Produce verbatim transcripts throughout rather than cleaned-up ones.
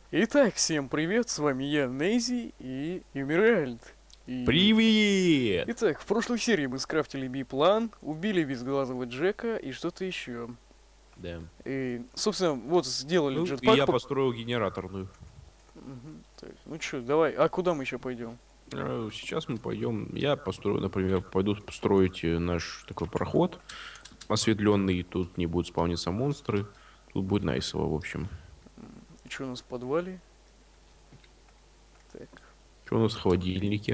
Итак, всем привет, с вами я, Нейзи и Эмеральд. И... Привет! Итак, в прошлой серии мы скрафтили би-план, убили безглазого Джека и что-то еще. Да. И, собственно, вот сделали Ну, и джетпак. я по- построил генераторную. Мгм, так, ну что, давай, а куда мы еще пойдем? А, Сейчас мы пойдем. Я построю, например, пойду построить э, наш такой проход осветленный. Тут не будут спавниться монстры. Тут будет найсово, в общем. И что у нас в подвале? Так, Что у нас в холодильнике?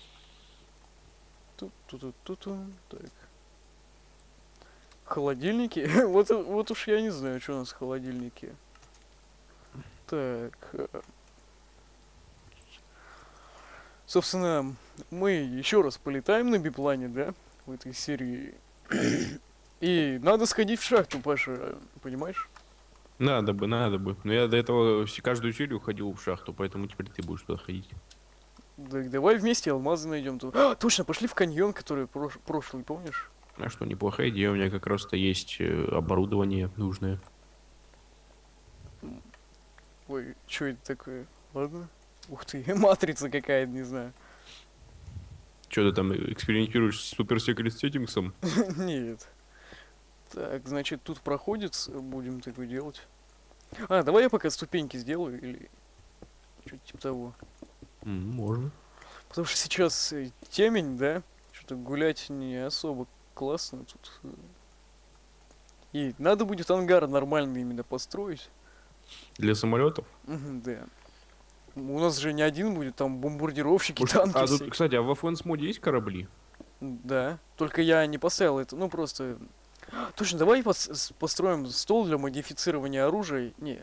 тут, тут, тут, тут, тут, так. Холодильники? вот, вот уж я не знаю, что у нас в холодильнике. Так. э, Собственно, мы еще раз полетаем на биплане, да, в этой серии. И надо сходить в шахту, Паша, понимаешь? Надо бы, надо бы. Но я до этого вс- каждую серию ходил в шахту, поэтому теперь ты будешь туда ходить. Так давай вместе алмазы найдем тут. А, точно, пошли в каньон, который прош- прошлый, помнишь? А что, неплохая идея. У меня как раз-то есть э, оборудование нужное. Ой, что это такое? Ладно. Ух ты, матрица какая-то, не знаю. Что ты там экспериментируешь с супер секрет сеттингсом? Нет. Так, значит, тут проходит, будем такое делать. А, давай я пока ступеньки сделаю, или что-то типа того. М, Можно. Потому что сейчас э, темень, да? Что-то гулять не особо классно тут. э. И надо будет ангар нормальный именно построить. Для самолетов? Мгм, да. У нас же не один будет, там бомбардировщики, Может, танки а все. тут, кстати, а во Флэнс моде есть корабли? Да. Только я не поставил это, ну просто... Точно, давай пос- с- построим стол для модифицирования оружия. Не,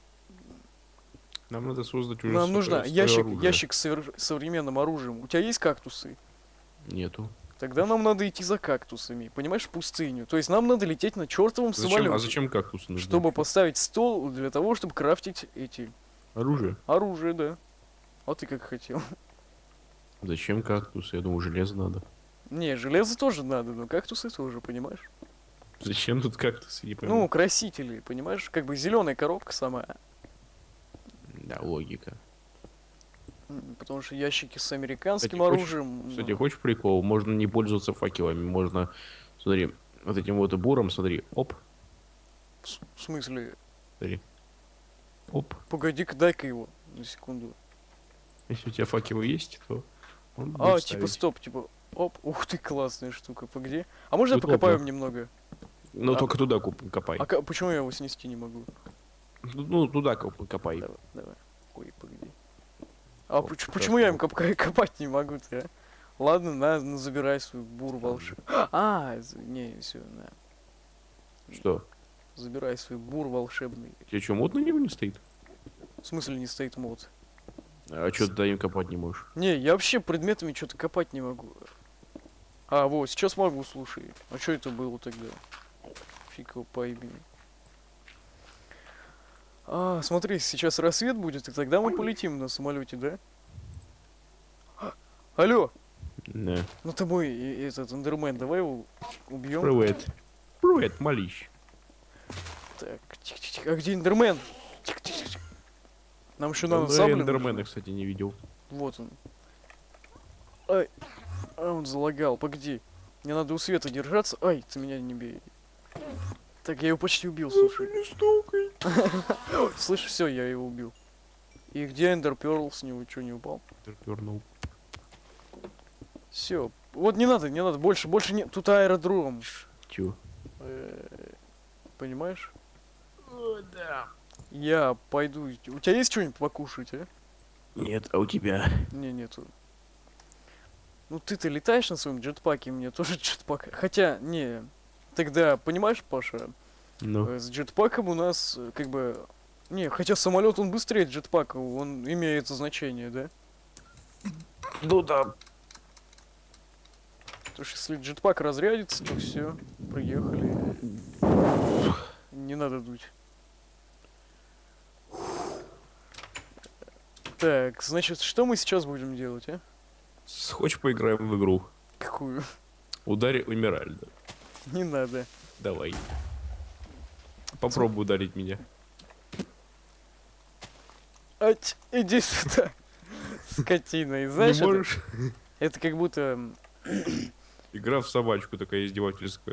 Нам надо создать уже нам свое- нужно свое ящик, оружие. ящик с совер- современным оружием. У тебя есть кактусы? Нету. Тогда нам надо идти за кактусами, понимаешь, в пустыню. То есть нам надо лететь на чертовом Зачем, самолете. а зачем кактусы нужны? Чтобы поставить стол для того, чтобы крафтить эти Оружие? оружие, да. А ты как хотел. Зачем кактусы? Я думаю, железо надо. Не, железо тоже надо, но кактусы тоже, понимаешь? Зачем тут кактусы? Не Ну, пойму. красители, понимаешь? Как бы зеленая коробка самая. Да, логика. М, Потому что ящики с американским Кстати, хочешь- оружием. Кстати, ну, хочешь прикол? Можно не пользоваться факелами. Можно, смотри, вот этим вот буром, смотри, оп, в с- в смысле? смотри, оп. Погоди-ка, дай-ка его на секунду. Если у тебя факелы есть, то он А, будет типа ставить. стоп, типа. Оп, ух ты, классная штука. Погоди. А можно я Удобно. покопаю немного? Но а- только туда коп- копай. А ка- почему я его снести не могу? Ну, ну, туда коп- копай. Давай, давай. Ой, погоди. А Вот, поч- как почему раз я им вот. копка- копать не могу-то, а? Ладно, на, ну, забирай свою бур волшеб. А, з- не, все, на. Что? Забирай свой бур волшебный. Тебе что, мод на него не стоит? В смысле не стоит мод? А что ты туда им копать не можешь? Не, я вообще предметами что-то копать не могу. А, вот, сейчас могу, слушай. А что это было тогда? Фиг его пойми. А, смотри, сейчас рассвет будет, и тогда мы полетим на самолете, да? А, алло, Да. ну ты мой и- этот эндермен, давай его убьем. Привет. Привет, малыш. Так, тихо-тихо, а где эндермен? Тихо-тихо. Нам еще надо Давно я саблю эндермена, нужно. кстати, не видел. Вот он. Ай, а он залагал, погоди. Мне надо у света держаться. Ай, ты меня не бей. Так, я его почти убил, слушай. Не стукай. Слышь, все, я его убил. И где Эндер Перл, с него что, не упал? Пернул. Все. Вот не надо, не надо, больше, больше не. Тут аэродром. Чё? Э, Понимаешь? О, да. Я пойду. У тебя есть что-нибудь покушать, а? Нет, а у тебя? Не, нету. Ну ты-то летаешь на своем джетпаке, мне тоже джетпак. Хотя, не. Тогда, понимаешь, Паша, Ну. э, с джетпаком у нас э, как бы. Не, хотя самолет он быстрее джетпака, он имеет значение, да? Ну да. Потому что если джетпак разрядится, то все, приехали. Не надо дуть. Так, значит, что мы сейчас будем делать, а? С- Хочешь поиграем в игру? Какую? Ударь Эмеральда. Не надо. Давай. Попробуй ударить меня. Ать, иди сюда, скотина. И Не знаешь, это, можешь? это как будто... м, Игра в собачку такая издевательская.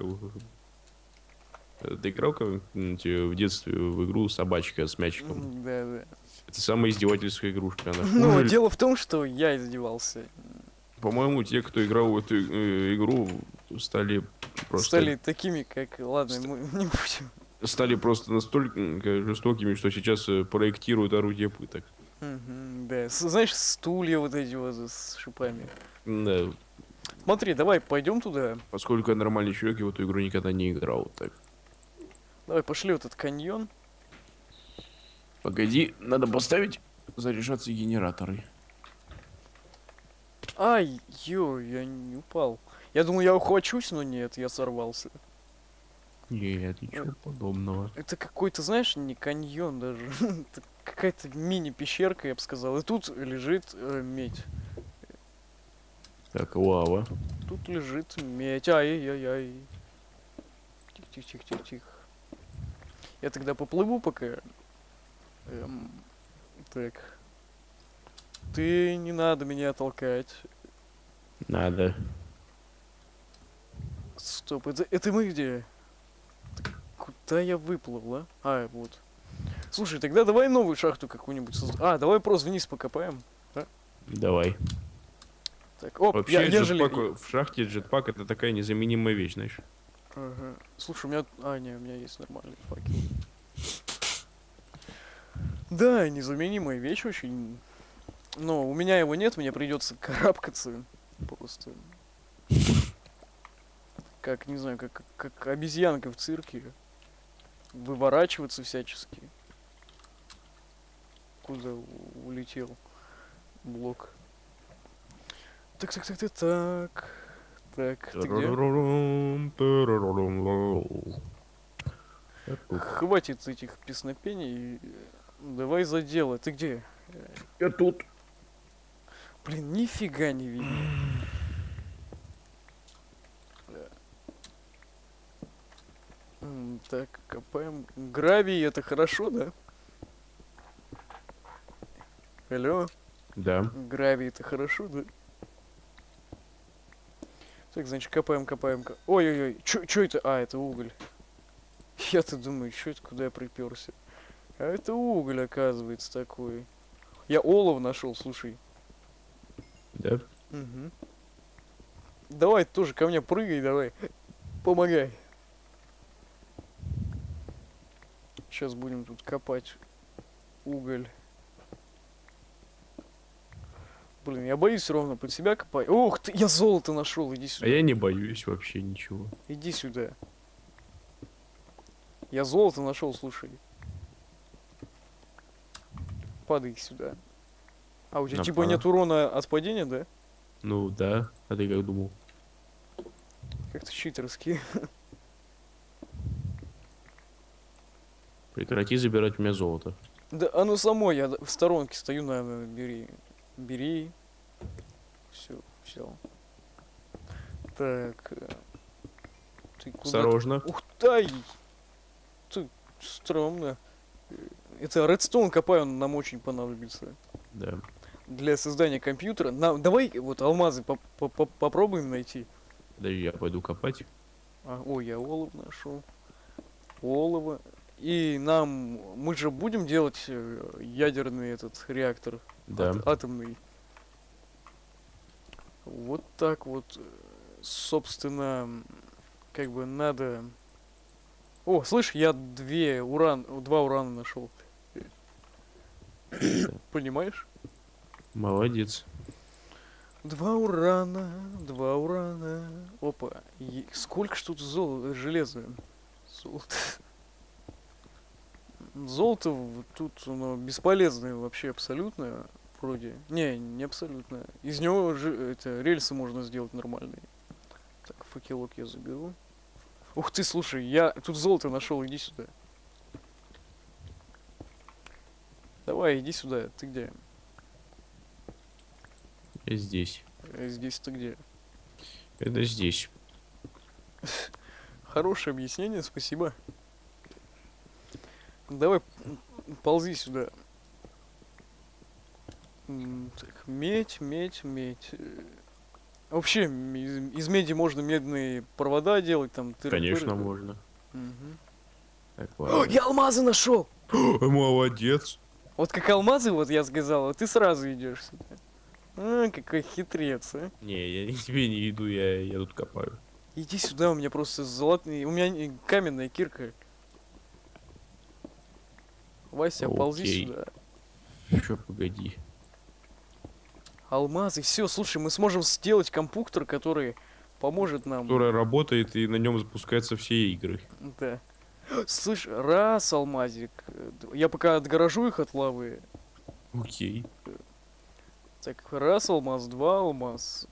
Э, Ты играл когда-нибудь э, в детстве в игру собачка с мячиком? м, Да, да. Это самая издевательская игрушка. Она Но хуже. дело в том, что я издевался. По-моему, те, кто играл в эту э, игру, стали просто Стали такими, как... Ладно, Ст- мы не будем. стали просто настолько м, жестокими, что сейчас э, проектируют орудие пыток. Мгм, да, С- знаешь, стулья вот эти вот с шипами. Да, Смотри, давай пойдем туда. поскольку я нормальный человек, я в эту игру никогда не играл. Так, Давай пошли в этот каньон. погоди, надо поставить заряжаться генераторы. Ай, ё, я не упал. Я думал, я ухвачусь, но нет, я сорвался. Нет, ничего подобного. Это какой-то, знаешь, не каньон даже. Это какая-то мини-пещерка, я бы сказал. И тут лежит э, медь. Так, лава. Тут лежит медь. Ай-яй-яй. Тихо-тихо-тихо-тихо. Я тогда поплыву пока. Эм, так. Ты не надо меня толкать. Надо. Стоп, это, это мы где? Так куда я выплыл, а? А, вот. Слушай, тогда давай новую шахту какую-нибудь созда- А, давай просто вниз покопаем. Давай. Так, оп, Вообще, я, я джетпак жалею. в шахте джетпак это такая незаменимая вещь, знаешь. Ага. Слушай, у меня... А, не, у меня есть нормальный факел. Да, незаменимая вещь очень. Но у меня его нет, мне придется карабкаться. Просто. Как, не знаю, как, как, как обезьянка в цирке. Выворачиваться всячески. Куда у- улетел блок? Так, так, так, так, так. Так, ты где? Тарарарам, тарарарам. Я тут. Хватит этих песнопений. Давай за дело. Ты где? Я тут. Блин, нифига не видно. М, Так, копаем. Гравий, это хорошо, да? Алло, Да. гравий, это хорошо, да? Так, значит, копаем, копаем. ко- Ой-ой-ой, чё, чё это? А, это уголь. Я-то думаю, чё это, куда я приперся? А это уголь, оказывается, такой. Я олов нашел, слушай. Да. Мгм. Давай тоже ко мне прыгай, давай. Помогай. Сейчас будем тут копать уголь. Блин, я боюсь ровно под себя копать. Ух ты, я золото нашел, иди А сюда. я не боюсь вообще ничего. Иди сюда. Я золото нашел, слушай. Падай сюда. А у тебя типа Ага. нет урона от падения, да? Ну да. А ты как думал? Как-то читерски. Прекрати забирать у меня золото. Да оно само, я в сторонке стою, наверное, бери. Бери. Все, взял. Так. э, Ты куда? Осторожно. Ух ты! Ты стрёмно. Э, Это редстоун копаю, он нам очень понадобится. Да. Для создания компьютера. Нам, давай вот алмазы поп- поп- поп- попробуем найти. Подожди, я пойду копать. А, ой, я олов нашел. Олово. И нам, мы же будем делать э, ядерный этот реактор, Да. ат- атомный. Вот так вот, э, собственно, м, как бы надо. О, слышь, я две уран, два урана нашел. Понимаешь? Молодец. Два урана, два урана. Опа. И сколько ж тут зол... железа? Золото. Золото в- тут оно бесполезное вообще абсолютно. Вроде. Не, не абсолютно. Из него же это рельсы можно сделать нормальные. Так, факелок я заберу. Ух ты, слушай, я тут золото нашел, иди сюда. Давай, иди сюда. Ты где? Я здесь. Э, Здесь ты где? Это здесь. Хорошее объяснение, спасибо. Давай м, ползи сюда. М, Так, медь, медь, медь. Э, Вообще, м, из, из меди можно медные провода делать, там, тыры-пыры. Конечно, можно. Мгм. Так, О, ладно. я алмазы нашел! Молодец. Вот как алмазы, вот я сказал, а ты сразу идешь сюда. А, какой хитрец, а. Не, я не тебе не иду, я, я тут копаю. Иди сюда, у меня просто золотые... У меня не- каменная кирка. Вася, ползи Окей. сюда. Еще погоди. Алмазы, все, слушай, мы сможем сделать компьютер, который поможет нам. Которая работает, и на нем запускаются все игры. Да. Слышь, раз алмазик. э, д- Я пока отгорожу их от лавы. Окей. Так, раз алмаз, два алмаз.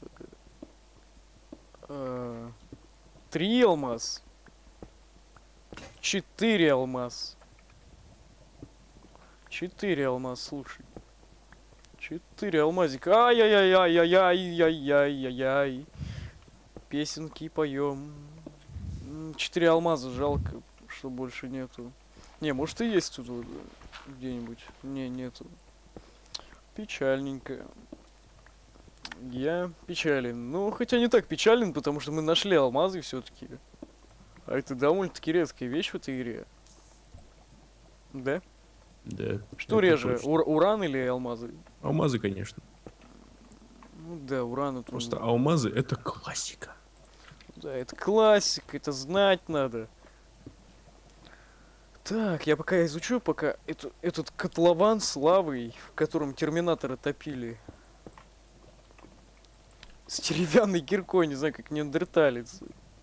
э, Три алмаз. Четыре алмаз. Четыре алмаз, слушай. Четыре алмазика. Ай-яй-яй-яй-яй-яй-яй-яй. Песенки поем. М, Четыре алмаза, жалко, что больше нету. Не, может и есть тут вот, э, где-нибудь. Не, нету. Печальненько. Я печален. Ну, хотя не так печален, потому что мы нашли алмазы все-таки. А это довольно-таки редкая вещь в этой игре. Да? Да. Что это реже, точно. ур- уран или алмазы? Алмазы, конечно. Ну да, уран это... Просто алмазы это классика. Да, это классика, это знать надо. Так, я пока изучу, пока эту, этот котлован с лавой, в котором терминаторы топили. С деревянной киркой, не знаю, как неандерталец.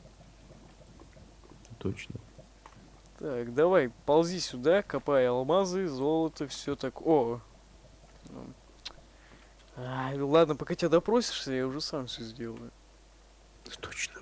Точно. Так, давай, ползи сюда, копай алмазы, золото, все так. О! Ну. Ай, ладно, пока тебя допросишься, я уже сам все сделаю. Точно.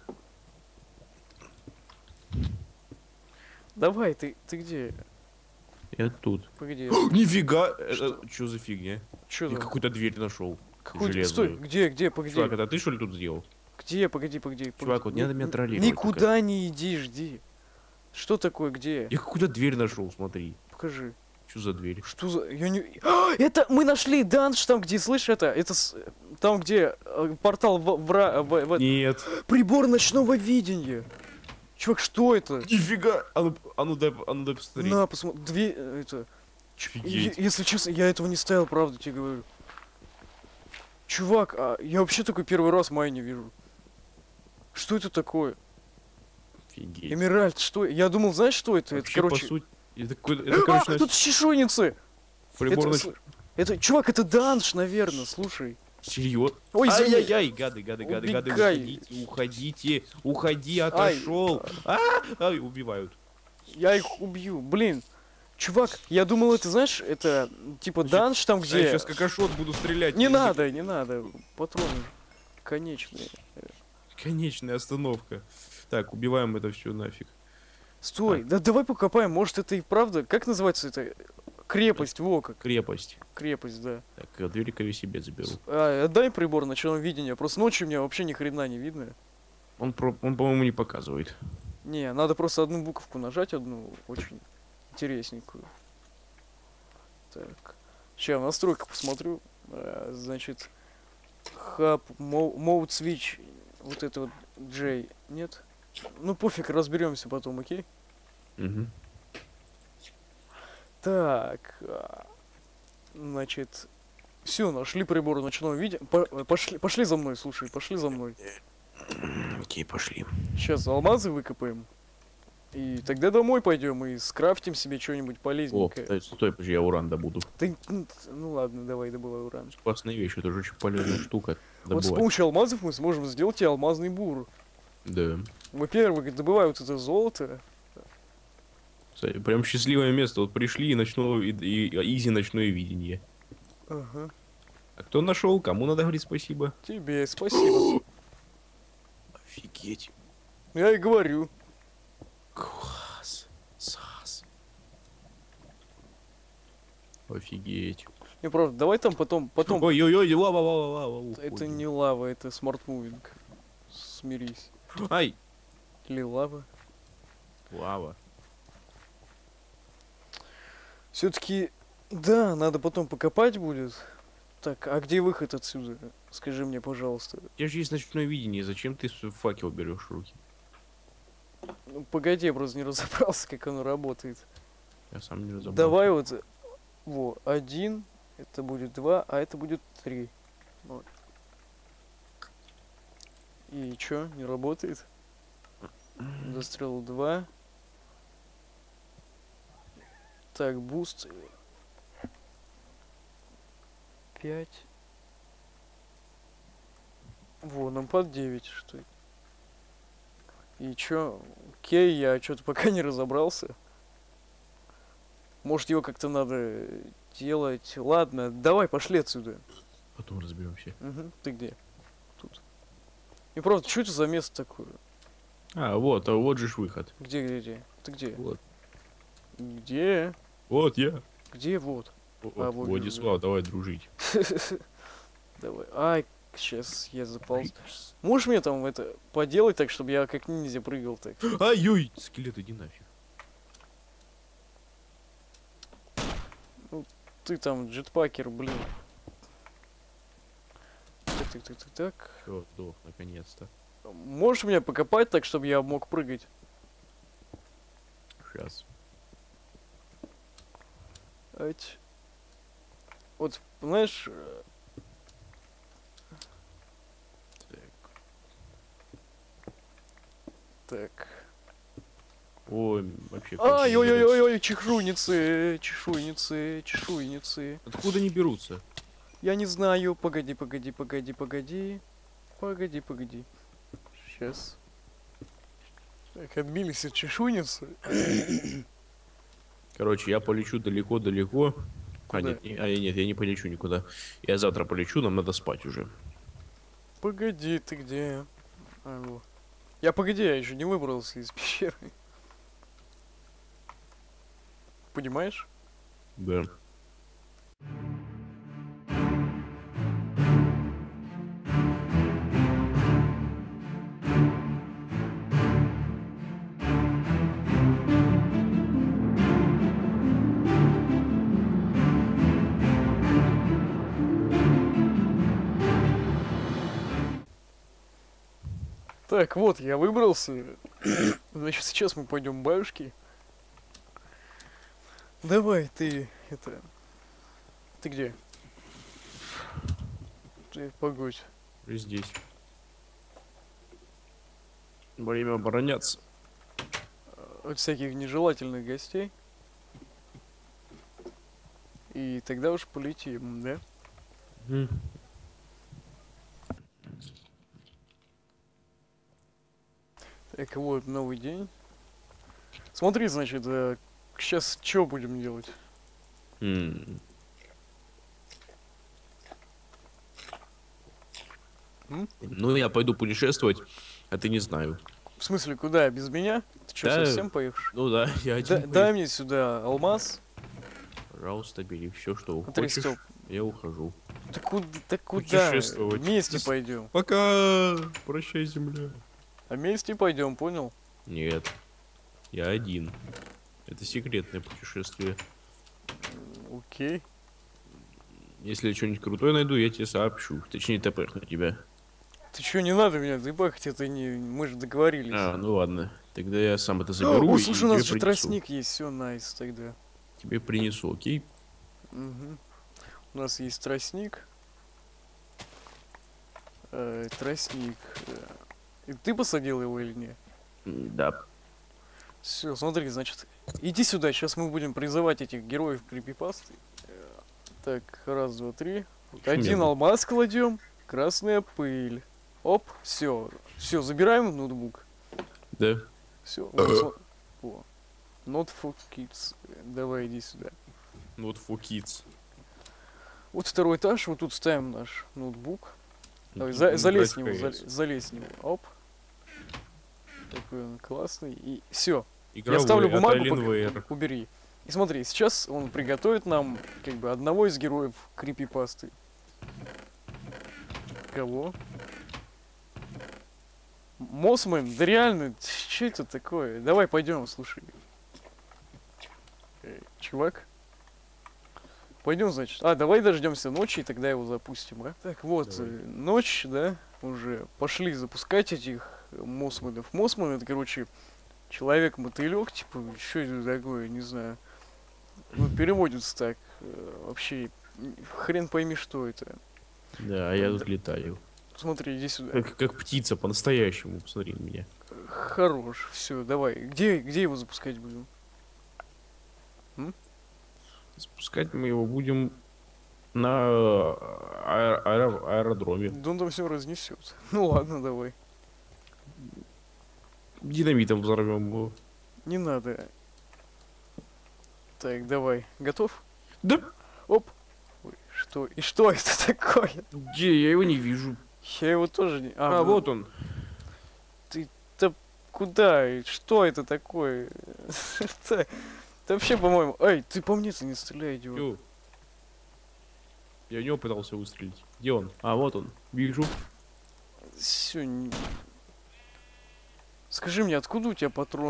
Давай, ты, ты где? Я тут. Погоди. Нифига! Что? Это что за фигня? Чё Я там? какую-то дверь нашел. Какой... Стой, железную. где, где, погоди. Чувак, это ты что ли тут сделал? Где, погоди, погоди. Чувак, погоди. вот не надо меня Н- троллировать Никуда не иди, жди. Что такое, где? Я какую-то дверь нашел, смотри. Покажи. Что за дверь? Что за... Я не... А, это мы нашли данж там, где, слышь, это... Это с... там, где э, портал в... в... ра- в- в- Нет. Прибор ночного видения. Чувак, что это? Нифига! А ну, а ну дай, а ну дай посмотреть. На, посмотри. Две... э, Это... Ч- Офигеть. е- Если честно, я этого не ставил, правда, тебе говорю. Чувак, а я вообще такой первый раз май не вижу. Что это такое? Офигеть. Эмеральд, что? Я думал, знаешь, что это? Вообще, это, короче... по сути, это, какой- это, А, короче, наш тут чешуйницы! прибор это, нач- сл- это, чувак, это данж, наверное, слушай. Серьезно? Ой, извини. Ай-яй-яй, гады, гады, гады, гады, Убегай. уходите, уходите, уходи, отошел. А, ай, убивают. Я их убью, блин. Чувак, я думал, это, знаешь, это типа Значит, данж там, Я где... сейчас как ашот буду стрелять. Не Я надо, не надо. Патроны конечные. Конечная остановка. Так, убиваем это все нафиг. Стой, да давай покопаем, может это и правда... Как называется это? Крепость, во как. Крепость. Крепость, да. Так, а дверика я себе заберу. А, отдай прибор ночного видения, просто ночью мне вообще ни хрена не видно. Он, про- он по-моему, не показывает. Не, надо просто одну буковку нажать, одну очень интересненькую. Так. Сейчас в настройках посмотрю. А, значит, хаб, mode switch, вот это вот J, нет? Ну пофиг, разберемся потом, окей? Угу. Так, а, значит, все, нашли прибор ночного видения. По- пошли, пошли за мной, слушай, пошли за мной. Окей, пошли. Сейчас алмазы выкопаем. И тогда домой пойдем и скрафтим себе что-нибудь О, полезненькое. стой, стой, подожди, я уран добуду. Ты, н- ну ладно, давай добывай уран. Классная вещь, это же очень полезная штука. Вот с Добывать. помощью алмазов мы сможем сделать тебе алмазный бур. Да. Во-первых, добывай вот это золото. Кстати, прям счастливое место. Вот пришли и ночное, и, и- изи ночное видение. Ага. А кто нашел? Кому надо говорить спасибо? Тебе спасибо. Офигеть. Я и говорю. Класс. Сас. Офигеть. Не, правда, давай там потом, потом. Ой-ой-ой, лава, лава, лава. Это уходим. не лава, это смарт-мувинг. Смирись. Ай, Или лава. лава. Все-таки, да, надо потом покопать будет. Так, а где выход отсюда? Скажи мне, пожалуйста. У тебя же есть ночное видение, зачем ты с- факел берешь в руки? Ну, погоди, я просто не разобрался, как оно работает. Я сам не разобрался. Давай вот, э, во, один, это будет два, а это будет три. Вот. И чё, не работает? Дострел два. Так, буст. Пять. Во, нам под девять, что это? И чё? Окей, я что-то пока не разобрался. Может, его как-то надо делать. Ладно, давай, пошли отсюда. Потом разберемся. Угу. Ты где? Тут. И просто, что это за место такое? А, вот, а вот же ж выход. Где, где, где? Ты где? Вот. Где? Вот я. Где вот? Вот, А, вот вижу, Владислав, давай дружить. Давай. Ай, сейчас я заполз. Можешь мне там это поделать так, чтобы я как ниндзя прыгал так? Ай-ой, скелет, иди нафиг. Ты там джетпакер, блин. Так, так, так, так, так. Все, сдох, наконец-то. Можешь меня покопать так, чтобы я мог прыгать? Сейчас. Ать. Вот, знаешь, э, так. Ой, вообще. Ай, просто ой, не ой, берутся. ой, ой, чешуйницы, чешуйницы, чешуйницы. Откуда они берутся? Я не знаю. Погоди, погоди, погоди, погоди. Погоди, погоди. Сейчас. Так, отбились от чешуйницы. Короче, я полечу далеко-далеко. А, Куда? нет, не- а, нет, я не полечу никуда. Я завтра полечу, нам надо спать уже. Погоди, ты где? Алло. Я погоди, я еще не выбрался из пещеры. Понимаешь? Да. Так, вот, я выбрался. Значит, сейчас мы пойдем баюшки. Давай, ты, это... Ты где? Ты, погодь. И здесь. Время обороняться. От всяких нежелательных гостей. И тогда уж полетим, да? Мгм. Так, вот, новый день. Смотри, значит, сейчас что будем делать? М. М? Ну, я пойду путешествовать, а ты не знаю. В смысле, куда? Без меня? Ты что, Да, совсем поехал? Ну да, я Да- один. дай поеду. мне сюда алмаз. Пожалуйста, бери все, что Смотри, хочешь. стоп. Я ухожу. Так куда? Так куда? Путешествовать. Вместе Зас- пойдем. Пока. Прощай, земля. А вместе пойдем, понял? Нет. Я один. Это секретное путешествие. Окей. Если я что-нибудь крутое найду, я тебе сообщу. Точнее, тпхну тебя. Ты что, не надо меня дыбахать, это не... Мы же договорились. А, ну ладно. Тогда я сам это заберу О, и слушай, у нас тебе же принесу. тростник есть, все, найс тогда. Тебе принесу, окей? Мгм. У нас есть тростник. Э, тростник. э, И ты посадил его или нет? М, Да. Все, смотри, значит, иди сюда, сейчас мы будем призывать этих героев крипипасты. Э, Так, раз, два, три. Один Шумел. алмаз кладем, красная пыль. Оп, все, все, забираем ноутбук. Да. Все, Э. Not for kids. Давай, иди сюда. Ну вот for kids. Вот второй этаж, вот тут ставим наш ноутбук. Давай, Ну, за- ну, залезь играть с него, в за- КС. залезь с него. Оп. Такой он классный. И все, Игровой, ставлю от бумагу, Alienware. убери. И смотри, сейчас он приготовит нам как бы одного из героев крипипасты. Кого? Мосмен? Да реально, что это такое? Давай пойдем, слушай. Э, чувак, Пойдем, значит. А, давай дождемся ночи, и тогда его запустим, а? Так, вот, Давай. э, ночь, да, уже. Пошли запускать этих мосманов. Мосман это, короче, человек-мотылек, типа, что это такое, не знаю. Ну, переводится так. э, Вообще, м, хрен пойми, что это. Да, а я тут летаю. Смотри, иди сюда. Как, как птица по-настоящему, посмотри на меня. Хорош, все, давай. Где, где его запускать будем? Спускать мы его будем на аэ- аэро- аэродроме. Да он там все разнесет. Ну ладно, давай. Динамитом взорвем его. Не надо. Так, давай. Готов? Да? Оп. Ой, что? И что это такое? Где? Я его не вижу. Я его тоже не... А, ну, вот он. Да куда? И что это такое? Это это вообще, по-моему... Эй, ты по мне-то не стреляй, идиот. Ё. Я в него пытался выстрелить. Где он? А, вот он. Вижу. Всё, не- Скажи мне, откуда у тебя патроны?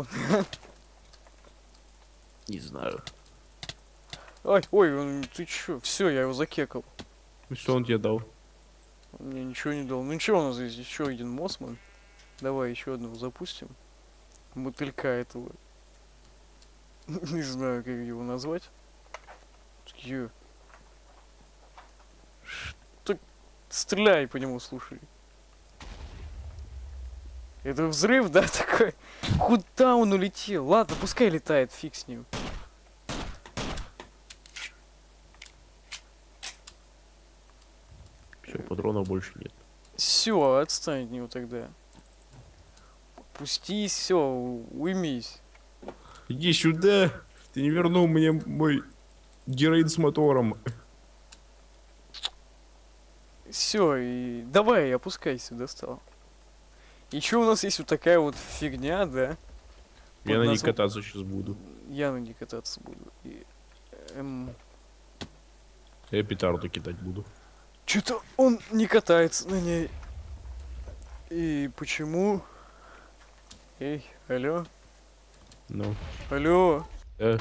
Не знаю. Ай, ой, он- ты чё? Все, я его закекал. Ну что он тебе дал? Он мне ничего не дал. Ну ничего, у нас здесь еще один Мосман. Давай еще одного запустим. Мотылька этого. Не знаю, как его назвать. Ё. Что? Стреляй по нему, слушай. Это взрыв, да, такой? Куда он улетел? Ладно, пускай летает, фиг с ним. Все, патронов больше нет. Все, отстань от него тогда. Пустись, все, уймись. Иди сюда. Ты не вернул мне мой героин с мотором. Все, и давай, опускайся, достал. Еще у нас есть вот такая вот фигня, да? Я Под на ней назв- кататься сейчас буду. Я на ней кататься буду. И, эм, Я петарду кидать буду. Что-то он не катается на ней. И почему? Эй, алло, Ну. алло. Э,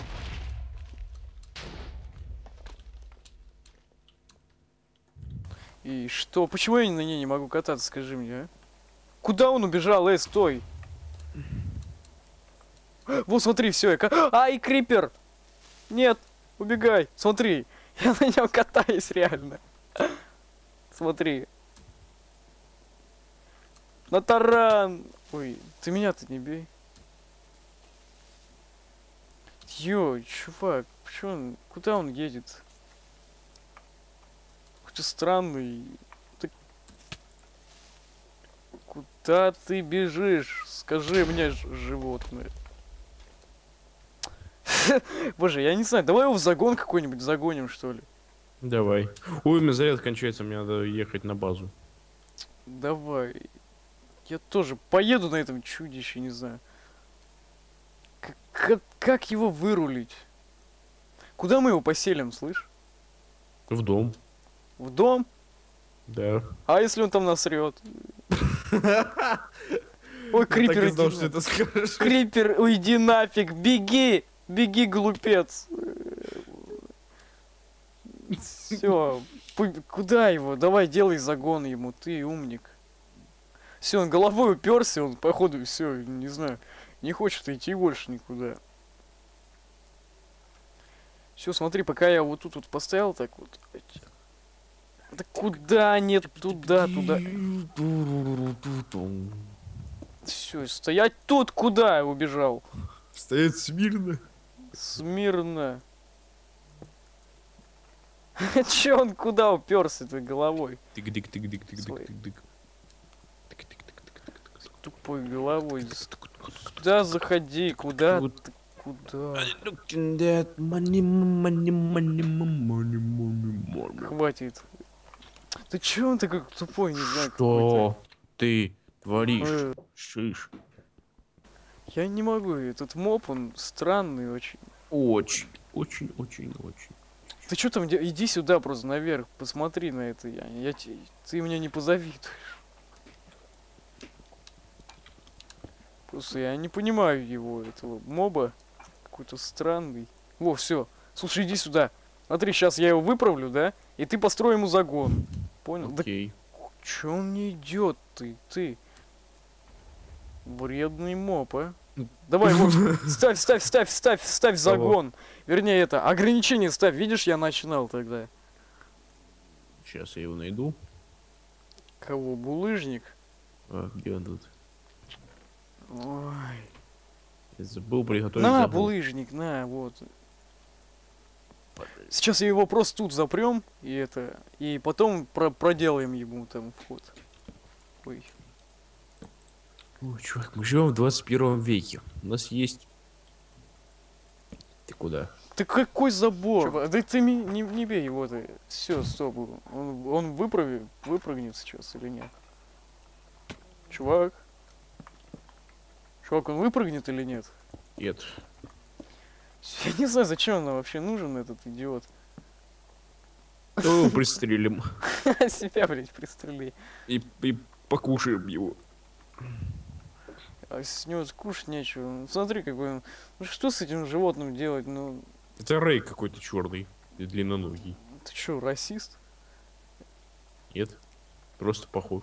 И что? Почему я на ней не могу кататься, скажи мне, а? Куда он убежал? Эй, стой! Вот, смотри, все, я ка... Ай, крипер! Нет, убегай! Смотри, я на нем катаюсь реально. Смотри. На таран! Ой, ты меня-то не бей. Йо, чувак, почему он... Куда он едет? Какой-то странный. Ты... Куда ты бежишь? Скажи мне, ж- животное. Боже, я не знаю, давай его в загон какой-нибудь загоним, что ли. давай. Ой, у меня заряд кончается, мне надо ехать на базу. Давай. Я тоже поеду на этом чудище, не знаю. Как, как, как его вырулить? Куда мы его поселим, слышь? В дом. В дом? Да. А если он там насрет? Ой, Так крипер, и иди знал, на- что это скажешь. Крипер, уйди нафиг, беги! Беги, глупец! Все, куда его? Давай, делай загон ему, ты умник. Все, он головой уперся, он, походу, все, не знаю, не хочет идти больше никуда. Все, смотри, пока я вот тут вот поставил, так вот. Да куда? Нет, туда, туда. Все, стоять тут, куда я убежал? Стоять смирно. Смирно. Че он куда уперся этой головой? Тык-дык-тык-дык-тык-тык-тык. Тупой головой. Куда заходи? Куда? ты? Куда? Хватит. Ты че он такой тупой, не знаю, какой-то? Что ты творишь? Э, Шиш. Я не могу, этот моб, он странный очень. Очень, очень, очень, очень. Ты что там, де- иди сюда просто наверх, посмотри на это, я, я те- ты мне не позавидуешь. Просто я не понимаю его, этого моба, какой-то странный. Во, все, слушай, иди сюда, Смотри, сейчас я его выправлю, да? И ты построй ему загон. Понял? Окей. Да чё он не идет, ты, ты? Вредный моп, а? Давай, вот, ставь, ставь, ставь, ставь, ставь загон. Вернее, это, ограничение ставь. Видишь, я начинал тогда. Сейчас я его найду. Кого? Булыжник? А, где он тут? Ой. Я забыл приготовить На, загон. булыжник, на, вот. Сейчас я его просто тут запрем, и это, и потом про проделаем ему там вход. Ой. Ой, чувак, мы живем в двадцать первом веке. У нас есть... Ты куда? Ты какой забор? Чувак, да ты ми- не, не бей его, ты. Все, стоп. Он, он выправи, выпрыгнет сейчас или нет? Чувак. Чувак, он выпрыгнет или нет? Нет. Я не знаю, зачем он вообще нужен, этот идиот. Ну, пристрелим. Себя, блядь, пристрели. И, и покушаем его. А с него кушать нечего. Ну, смотри, какой он. Ну что с этим животным делать? Ну, Это Рэй какой-то черный и длинноногий. ты что, расист? Нет? Просто похож.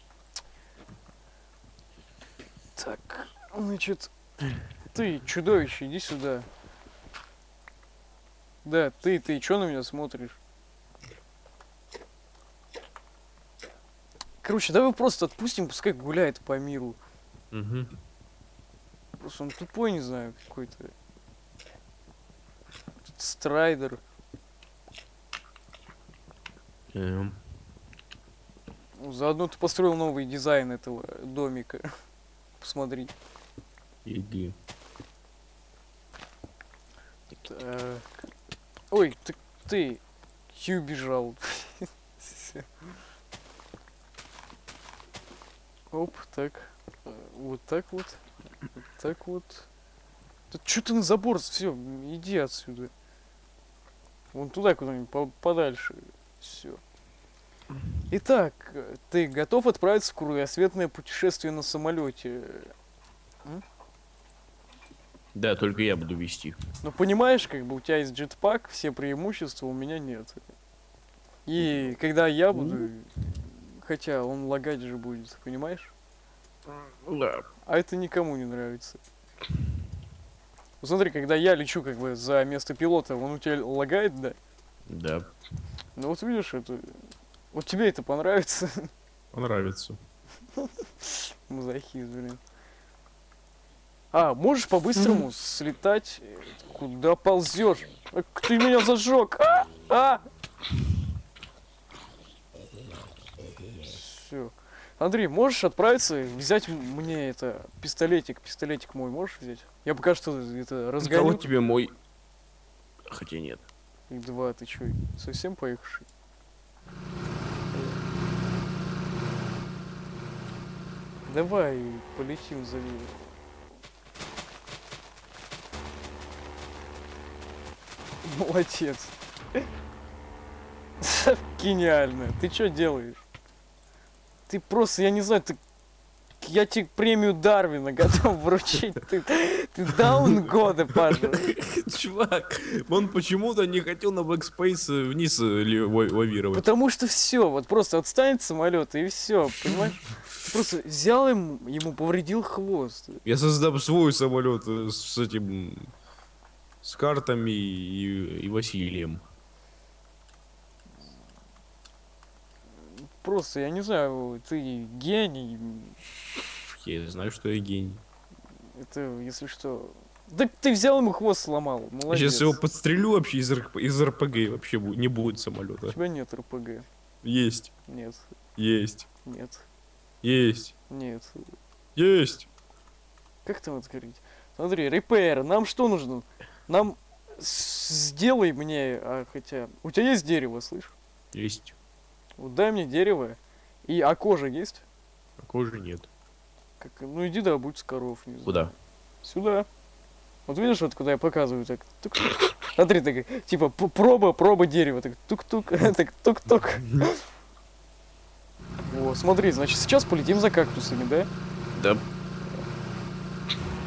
Так, значит, ты, чудовище, иди сюда. Да, ты, ты, чё на меня смотришь? Короче, давай просто отпустим, пускай гуляет по миру. Угу. Просто он тупой, не знаю, какой-то. Тут страйдер. Эм. Ну, заодно ты построил новый дизайн этого домика. Посмотри. Иди. Так. Ой, ты, ты, Хью бежал. Оп, так. Э, Вот так вот. Вот так вот. Да чё ты на забор? Все, иди отсюда. Вон туда куда-нибудь по- подальше. Все. Итак, э, ты готов отправиться в кругосветное путешествие на самолете? Да, только я буду вести. Ну понимаешь, как бы у тебя есть джетпак, все преимущества, у меня нет. И когда я буду, хотя он лагать же будет, понимаешь? Да. А это никому не нравится. Ну, смотри, когда я лечу как бы за место пилота, он у тебя лагает, да? Да. Ну вот видишь, это... Вот тебе это понравится. Понравится. Мазохист, блин. А, можешь по-быстрому слетать? Куда ползешь? Ак, ты меня зажег! А! А! Все. Андрей, можешь отправиться, взять м- мне это пистолетик, пистолетик мой можешь взять? Я пока что это Кого разгоню. тебе мой... Хотя нет. И два, ты чё, совсем поехавший? Давай полетим за ним. Молодец. Гениально. Ты что делаешь? Ты просто, я не знаю, ты... Я тебе премию Дарвина готов вручить. Ты, ты даун года, Паша. Чувак, он почему-то не хотел на бэкспейс вниз э, ли- ла- лавировать. Потому что все, вот просто отстанет самолет и все, понимаешь? Ты просто взял ему, ему повредил хвост. Я создам свой самолет э, с этим... С картами и, и Василием. Просто, я не знаю, ты гений. Я знаю, что я гений. Это, если что... Да ты взял ему хвост сломал, Я молодец. сейчас его подстрелю вообще из, РП из РПГ, и вообще бу- не будет У самолета. тебя нет РПГ. Есть, Нет, есть, нет, есть, нет. есть. Как там это говорить? Смотри, репейр, нам что нужно? Нам с- сделай мне, а хотя... У тебя есть дерево, слышь? Есть. Вот дай мне дерево. И, а кожа есть? А кожи нет. Как, ну иди добудь с коров, не знаю. Куда? Сюда. Вот видишь, вот куда я показываю, так тук-тук. Смотри, так, типа, п- проба, проба дерева, так тук-тук, так тук-тук. О, смотри, значит, сейчас полетим за кактусами, да? Да.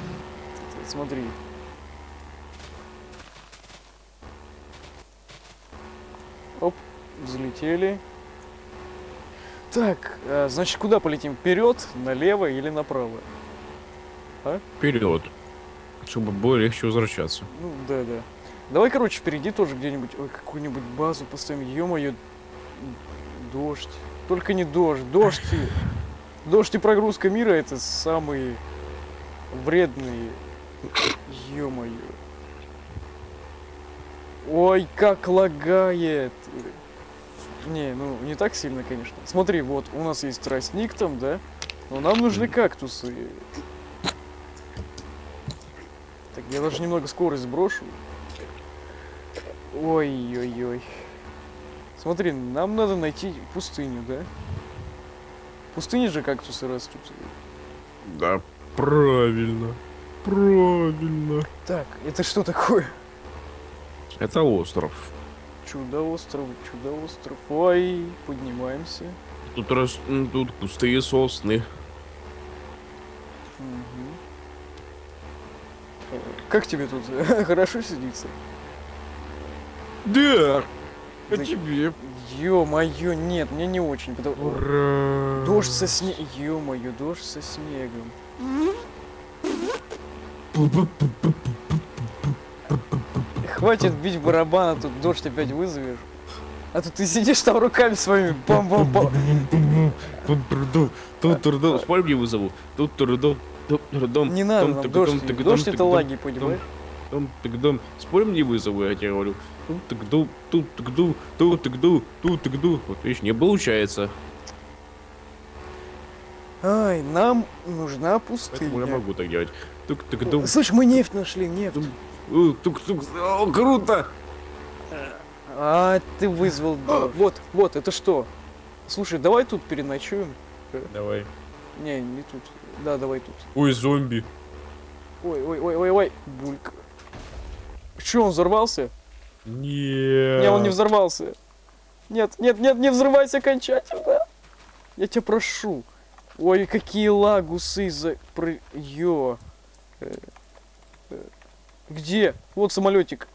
Смотри. Оп, взлетели. Так, а, значит, куда полетим? Вперед, налево или направо? А? Вперед. Чтобы было легче возвращаться. Ну, да, да. Давай, короче, впереди тоже где-нибудь, ой, какую-нибудь базу поставим. Ё-моё, дождь. Только не дождь. Дождь и... Дождь и прогрузка мира — это самые вредные. Ё-моё. Ой, как лагает. Не, ну не так сильно, конечно. Смотри, вот у нас есть тростник там, да? Но нам нужны кактусы. Так, я даже немного скорость сброшу. Ой-ой-ой. Смотри, нам надо найти пустыню, да? В пустыне же кактусы растут. Да, правильно. Правильно. Так, это что такое? Это остров. Чудо-остров, чудо-остров. Ой, поднимаемся. Тут, рас... м, тут пустые сосны. Мгм. Э, Как тебе тут? Хорошо сидится? Да. А Да- тебе? Ё-моё, нет, мне не очень. потому- Ура. Дождь со снегом. Ё-моё, дождь со снегом. Хватит бить в барабан, а тут дождь опять вызовешь. А тут ты сидишь там руками своими, бам-бам-бам. Тут трудом, тут трудом. Спорим, не вызову. Тут трудом, тут трудом. Не надо Том, нам тык, дождь. том, тык, том, Дождь тык, это том, лаги, понимаешь? Том, тык, дом. Спорим, не вызову, я тебе говорю. Тут тык, ду, тут тык, ду, тут тык, ду, тут тык, ду. Вот видишь, не получается. Ай, нам нужна Поэтому я пустыня. могу так делать. Тук, тык, дум. Слышь, мы нефть нашли, нефть. Тук, тук, тук. О, круто! А, ты вызвал. да. Вот, вот, это что? Слушай, давай тут переночуем. Давай. Не, не тут. Да, давай тут. Ой, зомби. Ой, ой, ой, ой, ой. Булька. Че, он взорвался? Нет. Не, он не взорвался. Нет, нет, нет, не взрывайся окончательно. Я тебя прошу. Ой, какие лагусы за... Про... Ё. Э, э, Где? Вот самолетик.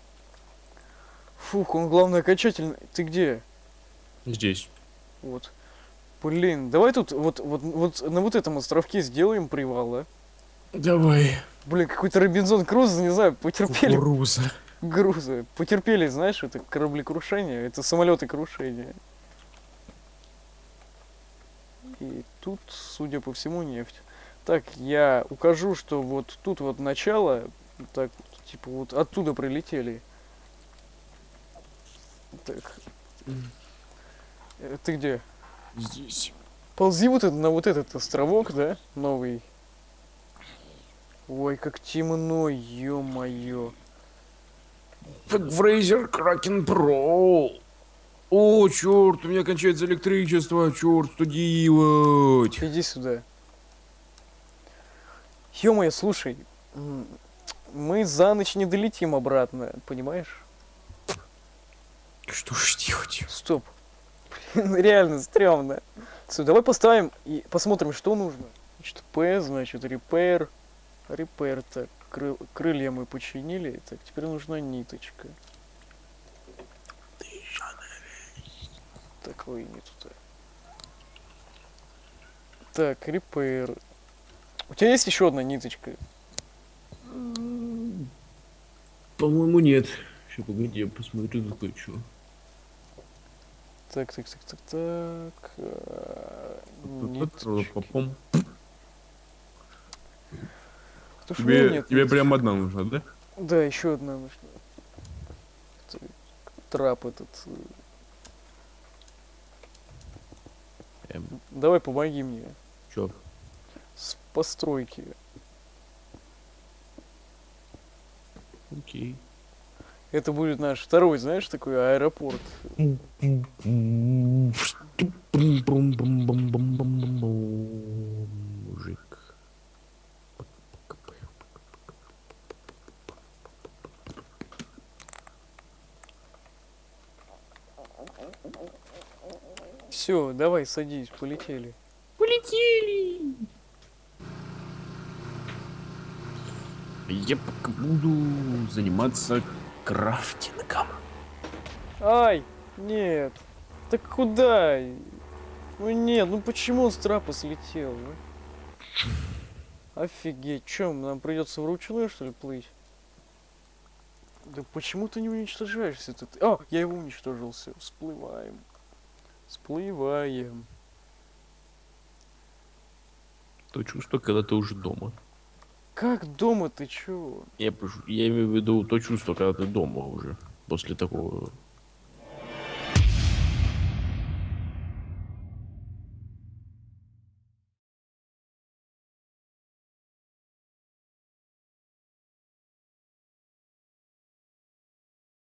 Фух, он главное окончательно. Ты где? Здесь. Вот. Блин, давай тут вот, вот, вот на вот этом островке сделаем привал, а? Давай. Блин, какой-то Робинзон Крузо, не знаю, потерпели Кукуруза. грузы. Потерпели, знаешь, это кораблекрушение, это самолеты крушения. И тут, судя по всему, нефть. Так, я укажу, что вот тут вот начало, так, типа вот оттуда прилетели. Так. Э, Ты где? Здесь. Ползи вот это, на вот этот островок, да, новый. Ой, как темно, ё-моё. Так Фрейзер Кракен Про. О, черт, у меня кончается электричество, черт, что делать? Иди сюда. Ё-моё, слушай, м, мы за ночь не долетим обратно, понимаешь? Что ж делать? Стоп. Реально стрёмно. Слушай, давай поставим и посмотрим, что нужно. Значит, П, значит, repair. Repair, так, кры- крылья мы починили. Так, теперь нужна ниточка. Так, ой, не туда. Так, repair. У тебя есть еще одна ниточка? По-моему, нет. Сейчас, погоди, я посмотрю, такое что. Так, так, так, так, так. а, ниточка. Попом. Кто ж у меня Тебе, нет тебе ниточки? прям одна нужна, да? Да, еще одна нужна. Это трап этот. э, Эм, Давай помоги мне. чё? С постройки. Окей. Это будет наш второй, знаешь, такой аэропорт. Мужик. Все, давай, садись, полетели. Полетели! Я пока буду заниматься крафтингом. Ай! Нет. Так куда? Ну нет, ну почему он с трапа слетел, ну? Офигеть, чё, нам придется вручную, что ли, плыть? Да почему ты не уничтожаешься тут? А, я его уничтожил, все, всплываем. Всплываем. То чувство, когда ты уже дома. Как дома, ты чё? Я, прошу- я имею в виду то чувство, когда ты дома уже. После такого